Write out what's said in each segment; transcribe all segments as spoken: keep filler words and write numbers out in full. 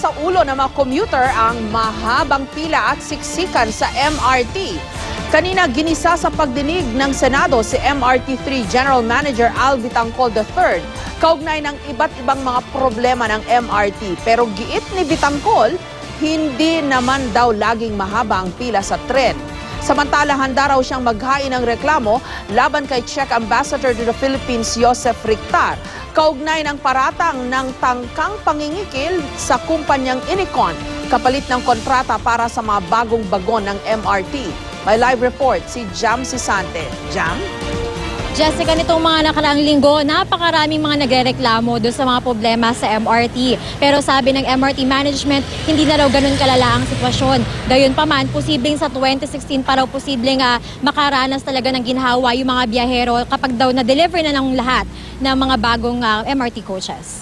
sa ulo ng mga commuter ang mahabang pila at siksikan sa M R T. Kanina ginisa sa pagdinig ng Senado si M R T three General Manager Al Vitangcol the third kaugnay ng iba't ibang mga problema ng M R T. Pero giit ni Vitangcol, hindi naman daw laging mahaba ang pila sa tren. Samantala, handa raw siyang maghain ng reklamo laban kay Czech Ambassador to the Philippines, Joseph Rictar, kaugnay ng paratang ng tangkang pangingikil sa kumpanyang Inicon, kapalit ng kontrata para sa mga bagong bagon ng M R T. May live report si Jam Sisante. Jam? Jessica, nitong mga nakaraang linggo, napakaraming mga nagrereklamo doon sa mga problema sa M R T. Pero sabi ng M R T management, hindi na raw ganun kalala ang sitwasyon. Gayon pa man, posibleng sa twenty sixteen pa raw posibleng uh, makaranas talaga ng ginhawa yung mga biyahero kapag daw na-deliver na ng lahat ng mga bagong uh, M R T coaches.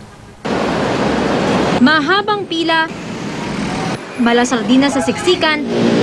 Mahabang pila, malasardina sa siksikan,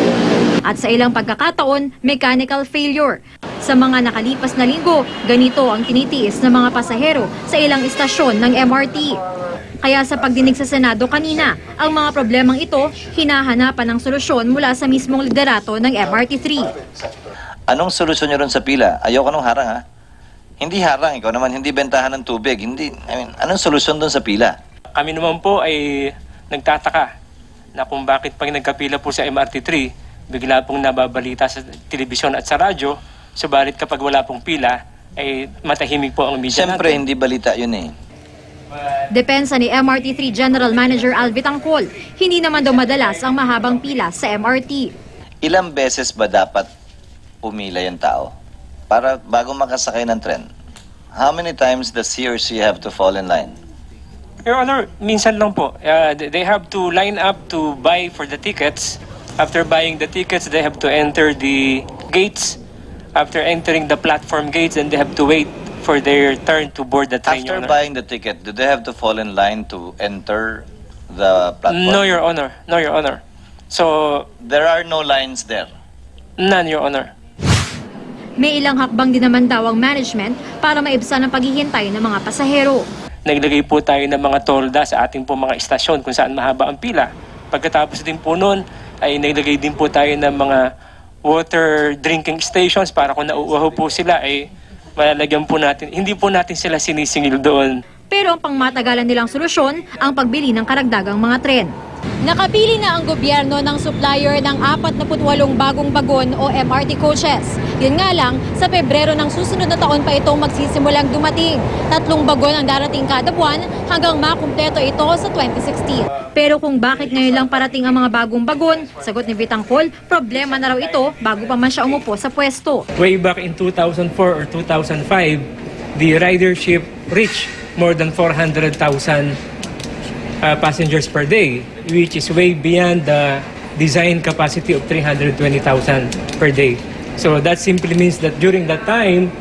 at sa ilang pagkakataon, mechanical failure. Sa mga nakalipas na linggo, ganito ang tinitiis ng mga pasahero sa ilang istasyon ng M R T. Kaya sa pagdinig sa Senado kanina, ang mga problemang ito hinahanapan ng solusyon mula sa mismong liderato ng M R T three. Anong solusyon nyo ron sa pila? Ayoko nung harang ha? Hindi harang, ikaw naman hindi bentahan ng tubig. Hindi, I mean, anong solusyon doon sa pila? Kami naman po ay nagtataka na kung bakit pag nagkapila po sa M R T three, bigla pong nababalita sa telebisyon at sa radyo. Subalit kapag wala pong pila, ay matahimik po ang media natin. Siyempre, hindi balita yun eh. Depensa ni M R T three General Manager Al Vitangcol, hindi naman daw madalas ang mahabang pila sa M R T. Ilang beses ba dapat pumila yung tao para bago makasakay ng tren? How many times does he or she have to fall in line? Your Honor, minsan lang po. Uh, they have to line up to buy for the tickets. After buying the tickets, they have to enter the gates. After entering the platform gates, and they have to wait for their turn to board the train. After buying the ticket, do they have to fall in line to enter the platform? No, Your Honor. No, Your Honor. So, there are no lines there? None, Your Honor. May ilang hakbang din naman daw ang management para maibsan ang paghihintay ng mga pasahero. Naglagay po tayo ng mga tolda sa ating po mga istasyon kung saan mahaba ang pila. Pagkatapos din po noon, ay naglagay din po tayo ng mga water drinking stations para kung nauuhaw po sila ay malalagyan po natin. Hindi po natin sila sinisingil doon. Pero ang pangmatagalan nilang solusyon ang pagbili ng karagdagang mga tren. Nakabili na ang gobyerno ng supplier ng apat na walong bagong bagon o M R T coaches. Yun nga lang, sa Pebrero ng susunod na taon pa itong magsisimulang dumating. Tatlong bagon ang darating kada buwan hanggang makumpleto ito sa twenty sixteen. Pero kung bakit ngayon lang parating ang mga bagong bagon, sagot ni Vitangcol, problema na raw ito bago pa man siya umupo sa pwesto. Way back in two thousand four or two thousand five, the ridership reached more than four hundred thousand uh, passengers per day, which is way beyond the design capacity of three hundred twenty thousand per day. So that simply means that during that time,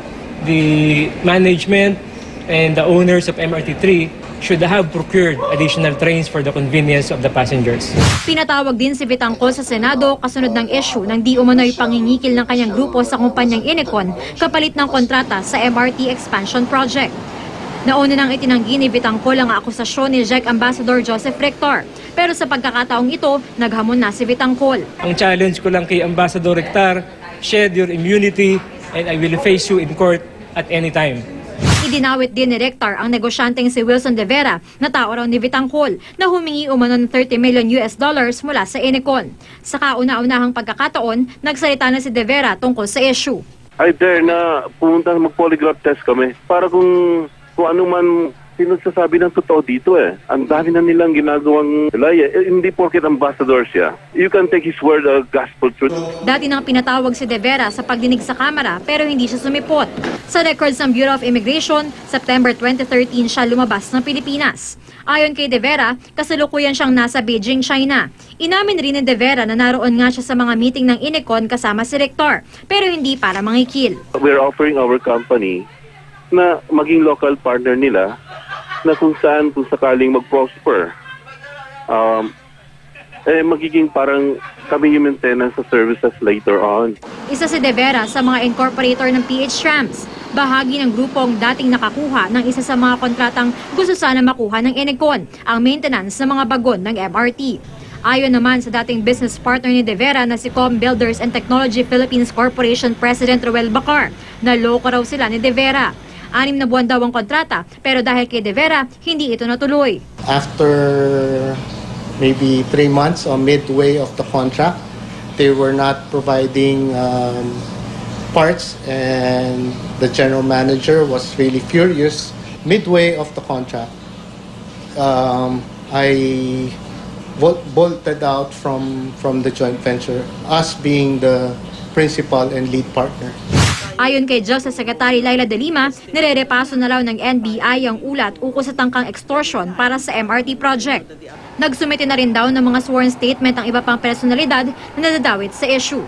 the management and the owners of M R T three should have procured additional trains for the convenience of the passengers. Pinatawag din si Vitangcol sa Senado kasunod ng issue ng di umano'y pangingikil ng kanyang grupo sa kumpanyang Inicon kapalit ng kontrata sa M R T Expansion Project. Nauna nang itinanggi ni Vitangcol ang akusasyon ni Czech Ambassador Joseph Rictar. Pero sa pagkakataong ito, naghamon na si Vitangcol. Ang challenge ko lang kay Ambassador Rictar, shed your immunity and I will face you in court at any time. Idinawit din ni Rictar ang negosyanteng si Wilson De Vera na tao raw ni Vitangcol na humingi umano ng thirty million U S dollars mula sa Inicon. Sa kauna-unahang pagkakataon, nagsalita na si De Vera tungkol sa issue. I dare na pumunta mag-polygraph test kami para kung kung ano man sinasasabi ng totoo dito eh. Ang dami na nilang ginagawang laya. Eh, hindi porket ambassador siya. You can take his word as gospel truth. Dati nang pinatawag si De Vera sa pagdinig sa kamera pero hindi siya sumipot. Sa records ng Bureau of Immigration, September twenty thirteen siya lumabas ng Pilipinas. Ayon kay De Vera, kasalukuyan siyang nasa Beijing, China. Inamin rin ni De Vera na naroon nga siya sa mga meeting ng Inicon kasama si Rictar, pero hindi para mangikil. We're offering our company na maging local partner nila na kung saan kung sakaling mag-prosper, um, eh, magiging parang kami yung maintenance sa services later on. Isa si De Vera sa mga incorporator ng P H Trams. Bahagi ng grupong dating nakakuha ng isa sa mga kontratang gusto sana makuha ng Enecon, ang maintenance ng mga bagon ng M R T. Ayon naman sa dating business partner ni De Vera na si Com Builders and Technology Philippines Corporation President Roel Bacar, naloko raw sila ni De Vera. Anim na buwan daw ang kontrata, pero dahil kay De Vera, hindi ito natuloy. After maybe three months or midway of the contract, they were not providing um, parts, and the general manager was really furious. Midway of the contract, um, I bol- bolted out from, from the joint venture, us being the principal and lead partner. Ayon kay Justice Secretary Laila De Lima, nire-repaso na raw ng N B I ang ulat ukol sa tangkang extortion para sa M R T project. Nagsumite na rin daw ng mga sworn statement ang iba pang personalidad na nadadawit sa issue.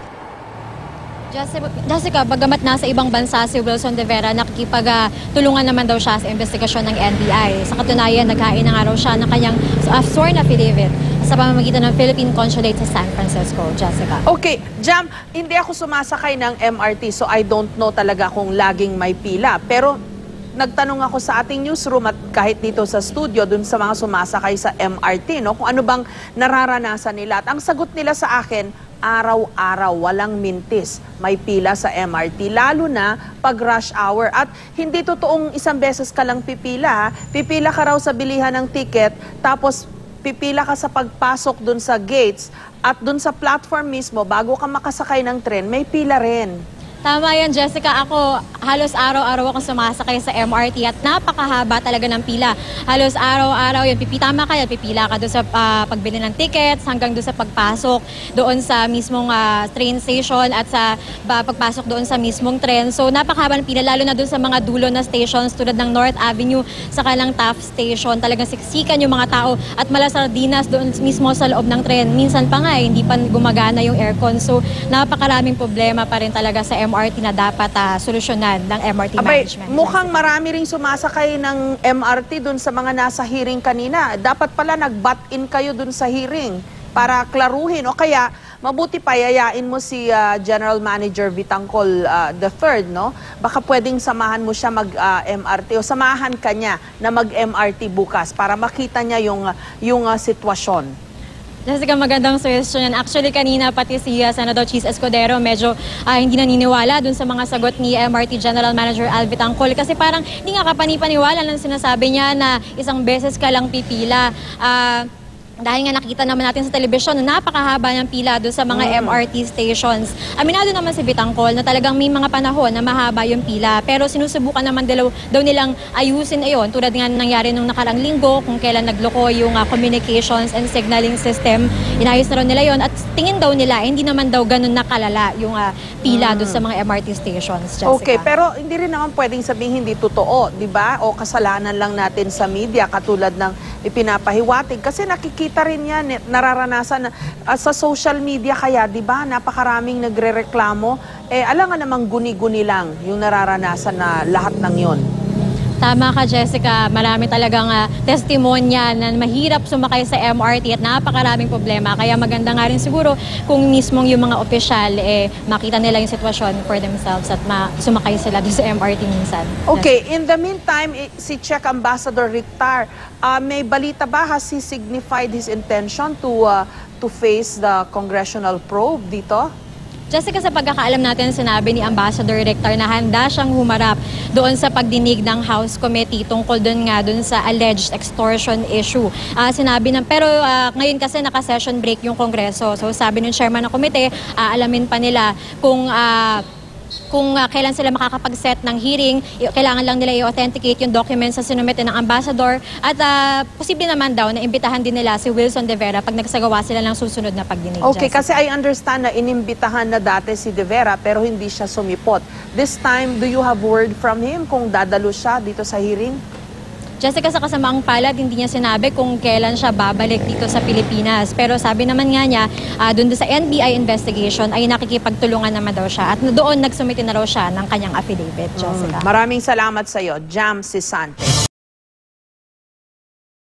Jessica, bagamat nasa ibang bansa si Wilson De Vera, nakikipagtulungan naman daw siya sa investigasyon ng N B I. Sa katunayan, naghain na nga raw siya ng kanyang uh, sworn affidavit sa pamamagitan ng Philippine Consulate sa San Francisco. Jessica. Okay, Jam, hindi ako sumasakay ng M R T so I don't know talaga kung laging may pila. Pero nagtanong ako sa ating newsroom at kahit dito sa studio dun sa mga sumasakay sa M R T, no, kung ano bang nararanasan nila. At ang sagot nila sa akin, araw-araw, walang mintis, may pila sa M R T, lalo na pag rush hour. At hindi totoong isang beses ka lang pipila, ha? Pipila ka raw sa bilihan ng ticket, tapos pipila ka sa pagpasok dun sa gates, at dun sa platform mismo, bago ka makasakay ng tren, may pila rin. Tama yan, Jessica. Ako, halos araw-araw ako sumasakay sa M R T at napakahaba talaga ng pila. Halos araw-araw yun. Pipitama ka yan, pipila ka doon sa uh, pagbili ng tickets hanggang doon sa pagpasok doon sa mismong uh, train station at sa uh, pagpasok doon sa mismong tren. So napakahaba ng pila, lalo na doon sa mga dulo na stations tulad ng North Avenue sa kalang Taft Station. Talagang siksikan yung mga tao at malasardinas doon mismo sa loob ng tren. Minsan pa nga eh, hindi pa gumagana yung aircon. So napakaraming problema pa rin talaga sa M R T na dapat uh, solusyonan ng M R T Abay, management. mukhang marami ring sumasakay ng M R T dun sa mga nasa hearing kanina. Dapat pala nag-butt-in kayo dun sa hearing para klaruhin. O kaya, mabuti pa yayain mo si uh, General Manager Vitangcol uh, the third, no? Baka pwedeng samahan mo siya mag-M R T uh, o samahan ka niya na mag-M R T bukas para makita niya yung, uh, yung uh, sitwasyon. Jessica, magandang suggestion yan. Actually, kanina pati si uh, Senador Chis Escudero medyo uh, hindi naniniwala dun sa mga sagot ni M R T General Manager Al Vitangcol kasi parang hindi nga kapanipaniwala ng sinasabi niya na isang beses ka lang pipila. Uh, Dahil nga nakita naman natin sa telebisyon na napakahaba ng pila doon sa mga M R T stations. Aminado naman si Vitangcol na talagang may mga panahon na mahaba yung pila. Pero sinusubukan naman daw, daw nilang ayusin ayon. Tulad nga nangyari nung nakarang linggo kung kailan nagloko yung uh, communications and signaling system. Inayos na raw nila yon. At tingin daw nila, hindi naman daw ganun nakalala yung uh, pila doon sa mga M R T stations. Jessica. Okay, pero hindi rin naman pwedeng sabihin hindi totoo, di ba? O kasalanan lang natin sa media katulad ng ipinapahiwatig. Kasi nakikita rin yan, nararanasan uh, sa social media kaya, di ba? Napakaraming nagrereklamo. Eh, alam nga namang guni-guni lang yung nararanasan na lahat ng yon. Tama ka, Jessica. Marami talagang uh, testimonya na mahirap sumakay sa M R T at napakaraming problema. Kaya maganda nga rin siguro kung mismong yung mga opisyal eh, makita nila yung sitwasyon for themselves at ma sumakay sila doon sa M R T minsan. Okay, in the meantime, eh, si Czech Ambassador Rick Tarr, uh, may balita ba, has he signified his intention to, uh, to face the congressional probe dito? Jessica, sa pagkakaalam natin, sinabi ni Ambassador Rick Tarr na handa siyang humarap doon sa pagdinig ng House Committee tungkol doon nga doon sa alleged extortion issue. Uh, sinabi na, pero uh, ngayon kasi naka-session break yung Kongreso. So sabi ng chairman ng komite, uh, alamin pa nila kung uh, kung uh, kailan sila makakapag-set ng hearing, kailangan lang nila i-authenticate yung documents na sinumite ng ambassador at uh, posible naman daw na imbitahan din nila si Wilson De Vera pag nagsagawa sila ng susunod na pagdinig. Okay, Jessica. kasi I understand na inimbitahan na dati si De Vera pero hindi siya sumipot. This time, do you have word from him kung dadalo siya dito sa hearing? Jessica, sa kasamaang palad, hindi niya sinabi kung kailan siya babalik dito sa Pilipinas. Pero sabi naman nga niya, uh, doon sa N B I investigation ay nakikipagtulungan naman daw siya. At doon nagsumite na raw siya ng kanyang affidavit, Jessica. Mm. Maraming salamat sa iyo, Jam Sisante.